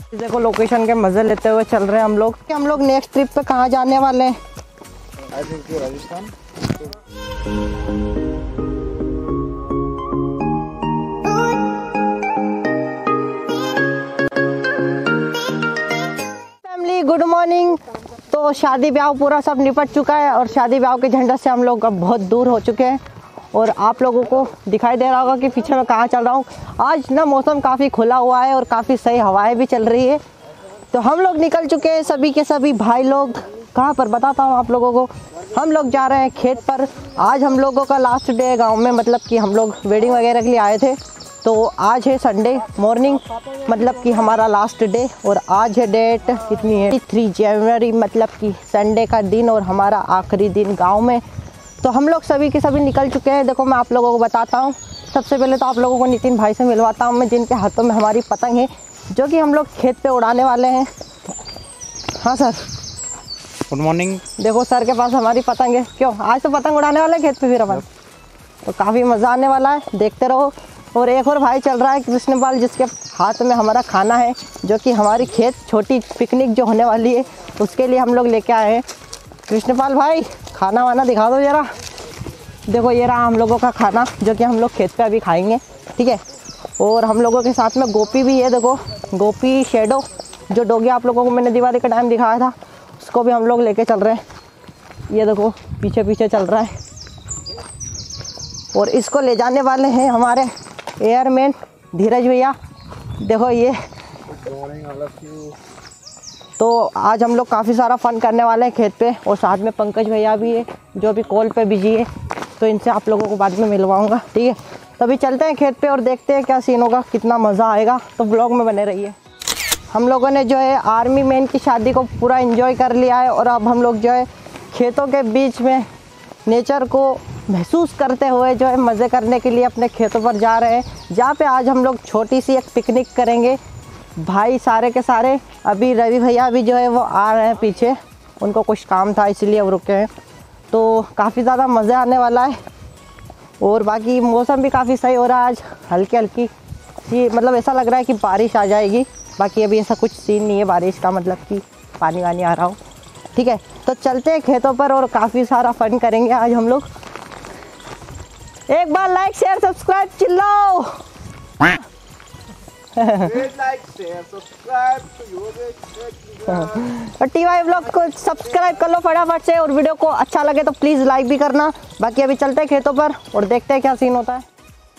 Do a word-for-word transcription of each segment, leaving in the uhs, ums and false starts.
देखो लोकेशन के मजे लेते हुए चल रहे हैं हम लोग। हम लोग नेक्स्ट ट्रिप पे कहाँ जाने वाले हैं? I think Rajasthan. Family good morning. तो शादी ब्याह पूरा सब निपट चुका है और शादी ब्याह के झंडे से हम लोग अब बहुत दूर हो चुके हैं और आप लोगों को दिखाई दे रहा होगा कि पीछे मैं कहाँ चल रहा हूँ। आज ना मौसम काफ़ी खुला हुआ है और काफ़ी सही हवाएं भी चल रही है। तो हम लोग निकल चुके हैं सभी के सभी भाई लोग। कहाँ पर बताता हूँ आप लोगों को। हम लोग जा रहे हैं खेत पर। आज हम लोगों का लास्ट डे है गाँव में, मतलब कि हम लोग वेडिंग वगैरह के लिए आए थे। तो आज है संडे मॉर्निंग, मतलब कि हमारा लास्ट डे। और आज है डेट कितनी है, थ्री जनवरी, मतलब कि संडे का दिन और हमारा आखिरी दिन गांव में। तो हम लोग सभी के सभी निकल चुके हैं। देखो मैं आप लोगों को बताता हूँ। सबसे पहले तो आप लोगों को नितिन भाई से मिलवाता हूँ मैं, जिनके हाथों में हमारी पतंग है जो कि हम लोग खेत पे उड़ाने वाले हैं। हाँ सर, गुड मॉर्निंग। देखो सर के पास हमारी पतंग है। क्यों, आज तो पतंग उड़ाने वाले हैं खेत पे फिर अपन। तो काफ़ी मज़ा आने वाला है, देखते रहो। और एक और भाई चल रहा है कृष्णपाल, जिसके हाथ में हमारा खाना है, जो कि हमारी खेत छोटी पिकनिक जो होने वाली है उसके लिए हम लोग लेके आए हैं। कृष्णपाल भाई खाना वाना दिखा दो ज़रा। देखो ये रहा हम लोगों का खाना जो कि हम लोग खेत पे अभी खाएंगे, ठीक है। और हम लोगों के साथ में गोपी भी है। देखो गोपी शेडो, जो डोगी आप लोगों को मैंने दिवाली का टाइम दिखाया था, उसको भी हम लोग लेके चल रहे हैं। ये देखो पीछे पीछे चल रहा है। और इसको ले जाने वाले हैं हमारे एयरमैन धीरज भैया। देखो ये। तो आज हम लोग काफ़ी सारा फन करने वाले हैं खेत पे। और साथ में पंकज भैया भी है जो अभी कॉल पे बिजी है, तो इनसे आप लोगों को बाद में मिलवाऊंगा, ठीक है। तो अभी चलते हैं खेत पे और देखते हैं क्या सीन होगा, कितना मज़ा आएगा। तो ब्लॉग में बने रहिए। हम लोगों ने जो है आर्मी मैन की शादी को पूरा एंजॉय कर लिया है और अब हम लोग जो है खेतों के बीच में नेचर को महसूस करते हुए जो है मज़े करने के लिए अपने खेतों पर जा रहे हैं, जहाँ पे आज हम लोग छोटी सी एक पिकनिक करेंगे। भाई सारे के सारे, अभी रवि भैया भी जो है वो आ रहे हैं पीछे, उनको कुछ काम था इसलिए वो रुके हैं। तो काफ़ी ज़्यादा मज़ा आने वाला है। और बाकी मौसम भी काफ़ी सही हो रहा है आज, हल्की हल्की सी, मतलब ऐसा लग रहा है कि बारिश आ जाएगी। बाकी अभी ऐसा कुछ सीन नहीं है बारिश का, मतलब कि पानी वानी आ रहा हो, ठीक है। तो चलते हैं खेतों पर और काफ़ी सारा फन करेंगे आज हम लोग। एक बार लाइक शेयर सब्सक्राइब चिल्लाओ। लाइक शेयर सब्सक्राइब और टी वाई ब्लॉग को सब्सक्राइब कर लो फटाफट से। और वीडियो को अच्छा लगे तो प्लीज़ लाइक भी करना। बाकी अभी चलते हैं खेतों पर और देखते हैं क्या सीन होता है।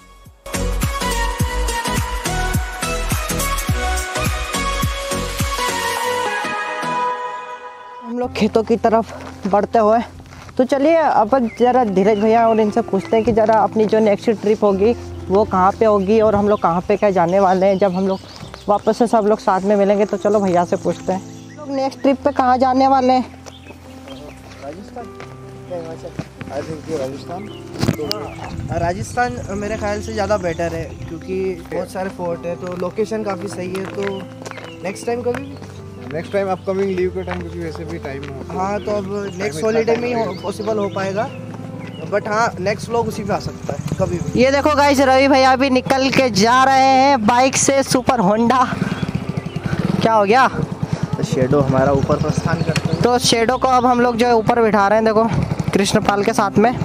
हम लोग खेतों की तरफ बढ़ते हुए, तो चलिए अपन ज़रा धीरज भैया और इनसे पूछते हैं कि ज़रा अपनी जो नेक्स्ट ट्रिप होगी वो कहाँ पे होगी और हम लोग कहाँ पे क्या जाने वाले हैं। जब हम लोग वापस से सब लोग साथ में मिलेंगे तो चलो भैया से पूछते हैं। लोग नेक्स्ट ट्रिप पे कहाँ जाने वाले हैं? राजस्थान। I think Rajasthan. राजस्थान मेरे ख्याल से ज़्यादा बेटर है क्योंकि बहुत सारे फोर्ट है, तो लोकेशन काफ़ी सही है। तो नेक्स्ट टाइम कभी नेक्स्ट टाइम अपकमिंग लीव के टाइम, क्योंकि वैसे भी टाइम है। हाँ, तो अब नेक्स्ट हॉलीडे में ही पॉसिबल हो पाएगा, बट हाँ नेक्स्ट लोग उसी पे आ सकता है कभी भी। ये देखो गाइस, रवि भैया भी निकल के जा रहे हैं बाइक से, सुपर होंडा। क्या हो गया? तो शेडो हमारा ऊपर प्रस्थान करते हैं। तो शेडो को अब हम लोग जो है ऊपर बिठा रहे हैं, देखो कृष्णपाल के साथ में।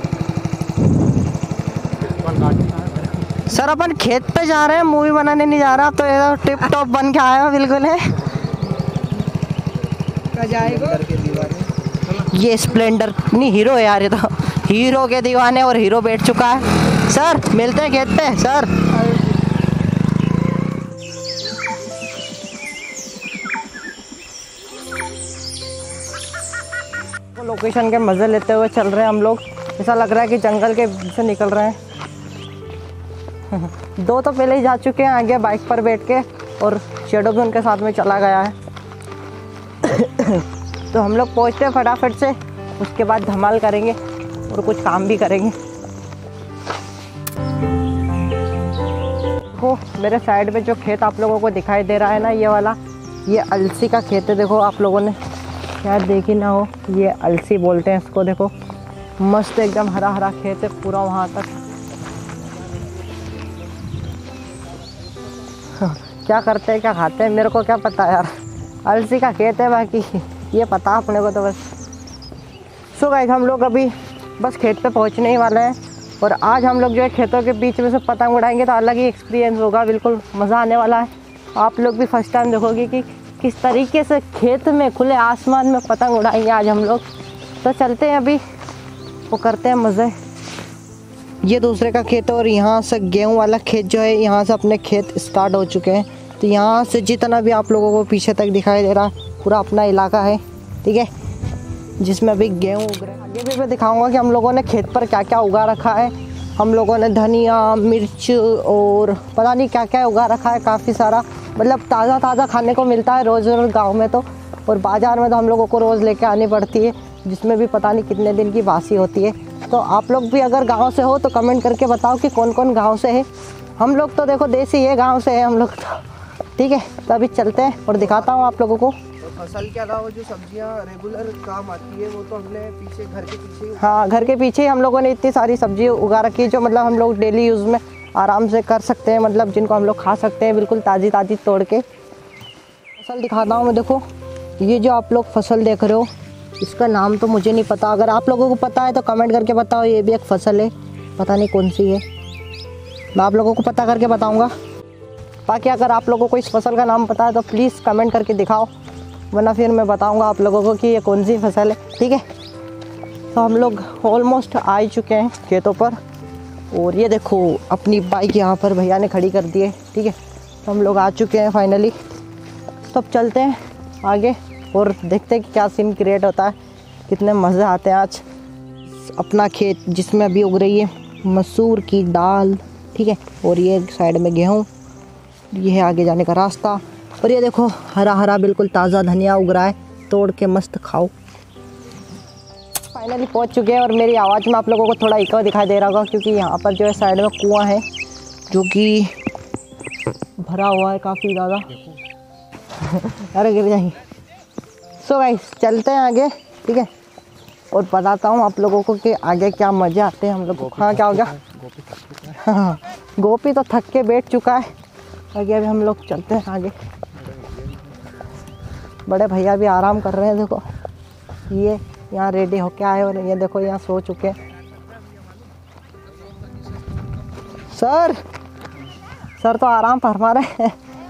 सर अपन खेत पे जा रहे हैं, मूवी बनाने नहीं जा रहा। तो ये टिप टॉप बन के आया बिल्कुल है। ये स्प्लेंडर नहीं, हीरो है यार, ये तो हीरो के दीवाने और हीरो बैठ चुका है। सर मिलते हैं खेत पे सर। तो लोकेशन के मज़े लेते हुए चल रहे हैं हम लोग। ऐसा लग रहा है कि जंगल के से निकल रहे हैं। दो तो पहले ही जा चुके हैं आगे बाइक पर बैठ के, और शेडो भी उनके साथ में चला गया है। तो हम लोग पहुँचते हैं फटाफट से, उसके बाद धमाल करेंगे और कुछ काम भी करेंगे। देखो मेरे साइड में जो खेत आप लोगों को दिखाई दे रहा है ना, ये वाला, ये अलसी का खेत है। देखो आप लोगों ने शायद देखी ना हो, ये अलसी बोलते हैं इसको। देखो मस्त एकदम हरा हरा खेत है पूरा वहाँ तक। क्या करते हैं क्या खाते हैं मेरे को क्या पता यार। अलसी का खेत है बाकी ये पता अपने को तो बस। सो गाइस हम लोग अभी बस खेत पे पहुंचने ही वाले हैं और आज हम लोग जो है खेतों के बीच में से पतंग उड़ाएंगे तो अलग ही एक्सपीरियंस होगा, बिल्कुल मज़ा आने वाला है। आप लोग भी फर्स्ट टाइम देखोगे कि किस तरीके से खेत में खुले आसमान में पतंग उड़ाएंगे आज हम लोग। तो चलते हैं अभी वो करते हैं मज़े। ये दूसरे का खेत है और यहाँ से गेहूं वाला खेत जो है यहाँ से अपने खेत स्टार्ट हो चुके हैं। तो यहाँ से जितना भी आप लोगों को पीछे तक दिखाई दे रहा पूरा अपना इलाका है, ठीक है, जिसमें अभी गेहूँ उग रहे हैं। आगे भी मैं दिखाऊंगा कि हम लोगों ने खेत पर क्या क्या उगा रखा है। हम लोगों ने धनिया, मिर्च और पता नहीं क्या क्या उगा रखा है, काफ़ी सारा, मतलब ताज़ा ताज़ा खाने को मिलता है रोज़ रोज़ गाँव में तो, और बाज़ार में तो हम लोगों को रोज़ लेके आनी पड़ती है, जिसमें भी पता नहीं कितने दिन की बासी होती है। तो आप लोग भी अगर गांव से हो तो कमेंट करके बताओ कि कौन कौन गांव से है। हम लोग तो देखो देसी है, गांव से है हम लोग तो, ठीक है। तो अभी चलते हैं और दिखाता हूँ आप लोगों को। तो फसल के अलावा जो सब्जियां रेगुलर काम आती है वो तो हमने पीछे घर के पीछे ही। हाँ, घर के पीछे ही हम लोगों ने इतनी सारी सब्जी उगा रखी है जो मतलब हम लोग डेली यूज़ में आराम से कर सकते हैं, मतलब जिनको हम लोग खा सकते हैं बिल्कुल ताज़ी ताज़ी तोड़ के। फसल दिखाता हूँ मैं, देखो ये जो आप लोग फसल देख रहे हो इसका नाम तो मुझे नहीं पता, अगर आप लोगों को पता है तो कमेंट करके बताओ। ये भी एक फसल है, पता नहीं कौन सी है, मैं आप लोगों को पता करके बताऊंगा। बाकी अगर आप लोगों को इस फसल का नाम पता है तो प्लीज़ कमेंट करके दिखाओ, वरना फिर मैं बताऊंगा आप लोगों को कि ये कौन सी फसल है, ठीक है। तो हम लोग ऑलमोस्ट आ ही चुके हैं खेतों पर और ये देखो अपनी बाइक यहाँ पर भैया ने खड़ी कर दी है, ठीक है। तो हम लोग आ चुके हैं फाइनली। तो अब चलते हैं आगे और देखते हैं कि क्या सीन क्रिएट होता है, कितने मज़े आते हैं आज। अपना खेत जिसमें अभी उग रही है मसूर की दाल, ठीक है, और ये साइड में गेहूँ, ये है आगे जाने का रास्ता। और ये देखो हरा हरा बिल्कुल ताज़ा धनिया उग रहा है, तोड़ के मस्त खाओ। फाइनली पहुंच चुके हैं और मेरी आवाज़ में आप लोगों को थोड़ा इको दिखाई दे रहा होगा क्योंकि यहाँ पर जो है साइड में कुआं है जो कि भरा हुआ है काफ़ी ज़्यादा। अरे गिर जाएंगे। सो गाइस चलते हैं आगे, ठीक है, और बताता हूँ आप लोगों को कि आगे क्या मज़े आते हैं हम लोग को। हाँ क्या हो गया? हाँ, गोपी तो थक के बैठ चुका है। आगे अभी हम लोग चलते हैं आगे। बड़े भैया भी आराम कर रहे हैं, देखो ये यहाँ रेडी होके आए और ये देखो यहाँ सो चुके हैं। सर सर तो आराम फरमा रहे हैं,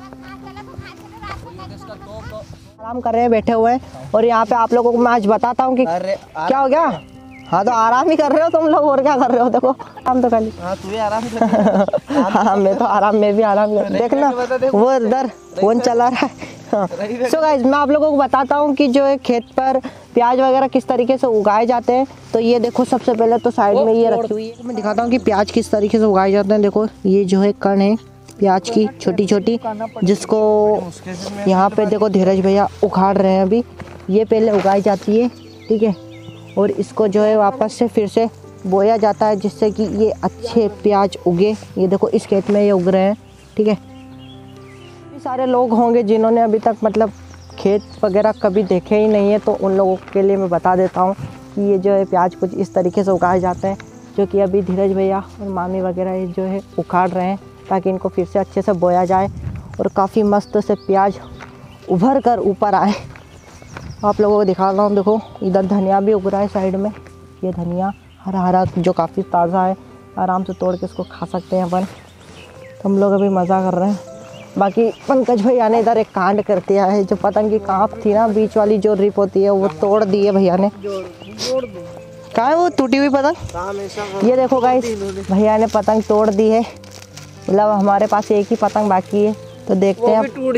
आराम कर रहे हैं, बैठे हुए हैं। और यहाँ पे आप लोगों को मैं आज बताता हूँ कि क्या हो गया। हाँ तो आराम ही कर रहे हो तुम लोग, और क्या कर रहे हो? देखो आराम तो कर ली। हाँ तू भी आराम कर। हाँ मैं तो आराम, मैं भी आराम कर। देखना वो इधर फोन चला रहा है। सो गाइस मैं आप लोगों को बताता हूँ कि जो है खेत पर प्याज वगैरह किस तरीके से उगाए जाते हैं। तो ये देखो सबसे पहले तो साइड में ये रखी हुई है, मैं दिखाता हूँ कि प्याज किस तरीके से उगाए जाते हैं। देखो ये जो है कण है प्याज की छोटी छोटी, जिसको यहाँ पे देखो धीरज भैया उखाड़ रहे हैं अभी। ये पहले उगाई जाती है, ठीक है, और इसको जो है वापस से फिर से बोया जाता है जिससे कि ये अच्छे प्याज उगे। ये देखो इस खेत में ये उग रहे हैं, ठीक है। सारे लोग होंगे जिन्होंने अभी तक मतलब खेत वगैरह कभी देखे ही नहीं है, तो उन लोगों के लिए मैं बता देता हूँ कि ये जो है प्याज कुछ इस तरीके से उगाए जाते हैं, जो कि अभी धीरज भैया और मामी वगैरह जो है उखाड़ रहे हैं ताकि इनको फिर से अच्छे से बोया जाए और काफ़ी मस्त से प्याज उभर कर ऊपर आए। आप लोगों को दिखा रहा हूँ, देखो इधर धनिया भी उग रहा है साइड में। ये धनिया हरा हरा जो काफ़ी ताज़ा है, आराम से तोड़ के इसको खा सकते हैं अपन। तो हम लोग अभी मज़ा कर रहे हैं। बाकी पंकज भैया ने इधर एक कांड कर दिया है, जो पतंग की कांप थी ना बीच वाली जो रिप होती है वो तोड़ दी है भैया ने। कहाँ है वो टूटी हुई पतंग? ये देखो गाइस भैया ने पतंग तोड़ दी है, मतलब हमारे पास एक ही पतंग बाकी है। तो देखते हैं टूट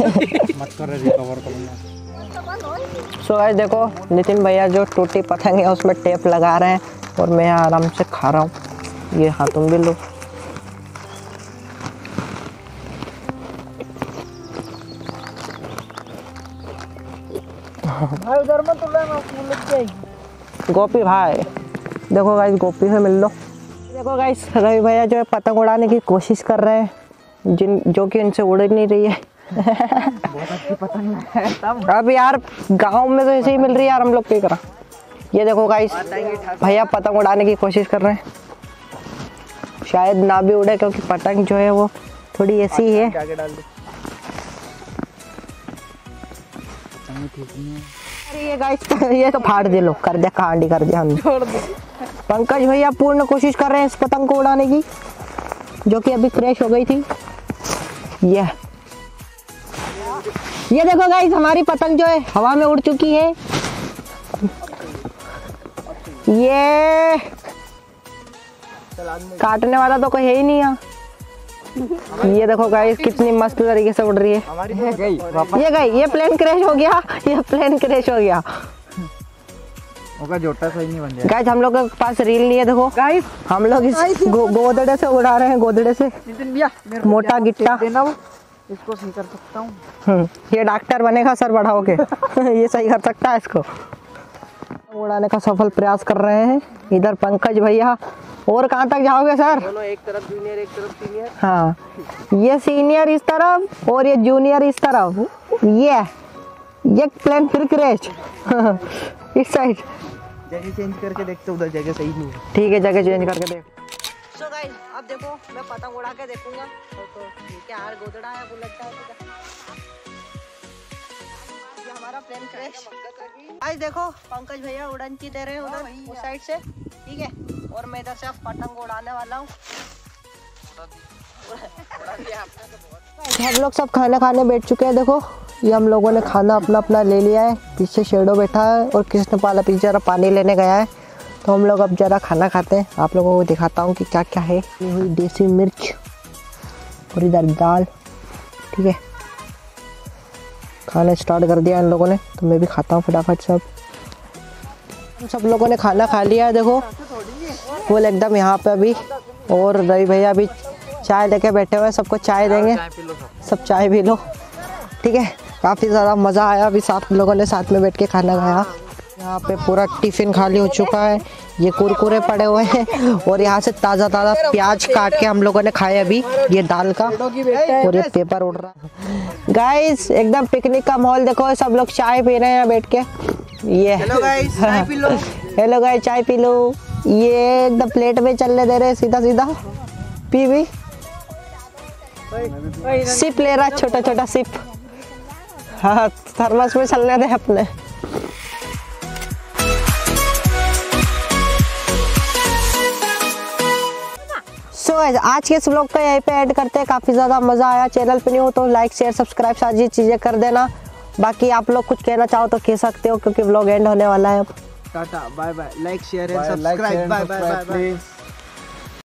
सो गाइस देखो नितिन भैया जो टूटी पतंग है उसमें टेप लगा रहे हैं और मैं आराम से खा रहा हूँ। ये हाँ तुम भी लो। भाई उधर मत उड़ा ना, फूल लग जाएगी। गोपी भाई देखो गाइस, गोपी से मिल लो। देखो गाइस रवि भैया जो है पतंग उड़ाने की कोशिश कर रहे हैं, जिन जो कि इनसे उड़ नहीं रही है। बहुत अच्छी पतंग है। अब यार गांव में तो ऐसे ही मिल रही है यार, हम लोग क्या करा। ये देखो गाइस भैया पतंग उड़ाने की कोशिश कर रहे हैं, शायद ना भी उड़े क्योंकि पतंग जो है वो थोड़ी ऐसी है। अरे ये गाइस ये तो फाड़ दे लो, कर दे कहानी कर दिया हमने। पंकज भैया पूर्ण कोशिश कर रहे हैं इस पतंग को उड़ाने की, जो कि अभी क्रैश हो गई थी। ये ये देखो गाइस हमारी पतंग जो है हवा में उड़ चुकी है। ये काटने वाला तो कोई है ही नहीं यहाँ। ये देखो गाइस कितनी मस्त तरीके से उड़ रही है। ये गई, ये प्लेन क्रैश हो गया, ये प्लेन क्रैश हो गया। जोटा सही नहीं बन गया। गाइस हम लोग के पास रील नहीं है, देखो गाइस हम लोग इस गो, गोदड़े से उड़ा रहे हैं, गोदड़े से मोटा गिट्टा देना वो, इसको सही कर सकता हूँ। ये डॉक्टर बनेगा सर बढ़ाओ के ये सही कर सकता है इसको। उड़ाने का सफल प्रयास कर रहे हैं इधर पंकज भैया। और कहाँ तक जाओगे सर? दोनों एक तरफ जूनियर एक तरफ सीनियर। हाँ, ये सीनियर इस तरफ और ये जूनियर इस तरफ। ये ये प्लेन फिर क्रैश इस साइड। जगह चेंज करके देखते, उधर जगह सही नहीं है। ठीक है, जगह चेंज करके देख। सो गाइस अब देखो मैं पतंग उड़ा के देखूंगा तो, तो ये क्या यार गोदड़ा है, बुलेट है ये हमारा प्लेन क्रैश। गाइस देखो पंकज भैया उड़न की दे रहे हैं उधर उस साइड से, ठीक है, और मैं इधर से पतंग उड़ाने वाला हूँ। हम लोग सब खाना खाने बैठ चुके हैं। देखो ये हम लोगों ने खाना अपना अपना ले लिया है। पीछे शेडो बैठा है और कृष्णपाला पीछे जरा पानी लेने गया है। तो हम लोग अब जरा खाना खाते हैं, आप लोगों को दिखाता हूँ कि क्या क्या है। ये हुई देसी मिर्च और इधर दाल, ठीक है। खाना स्टार्ट कर दिया इन लोगों ने, तो मैं भी खाता हूँ फटाफट। सब हम सब लोगों ने खाना खा लिया है। देखो फुल एकदम यहाँ पे अभी, और रवि भैया अभी चाय लेके बैठे हुए हैं, सबको चाय देंगे। सब चाय पी लो, ठीक है। काफ़ी ज़्यादा मज़ा आया, अभी साथ लोगों ने साथ में बैठ के खाना खाया। यहाँ पे पूरा टिफ़िन खाली हो चुका है। ये कुरकुरे पड़े हुए हैं और यहाँ से ताज़ा ताज़ा प्याज काट के हम लोगों ने खाए अभी, ये दाल का। और ये पेपर उड़ रहा है गाइस, एकदम पिकनिक का माहौल। देखो सब लोग चाय पी रहे हैं यहाँ बैठ के। ये हेलो गाइस चाय पी लो। हेलो गाइस चाय पी लो। ये एकदम प्लेट में चलने दे रहे सीधा सीधा, पी भी। सिप ले रहा छोटा छोटा सिप। हाँ थर्मस में चलने दे अपने। सो so, आज के इस व्लॉग को यहीं पे ऐड करते हैं। काफ़ी ज़्यादा मज़ा आया। चैनल पे नहीं हो तो लाइक शेयर सब्सक्राइब सारी चीज़ें कर देना। बाकी आप लोग कुछ कहना चाहो तो कह सकते हो, क्योंकि व्लॉग एंड होने वाला है अब। Tata bye bye, like share and subscribe, bye bye bye.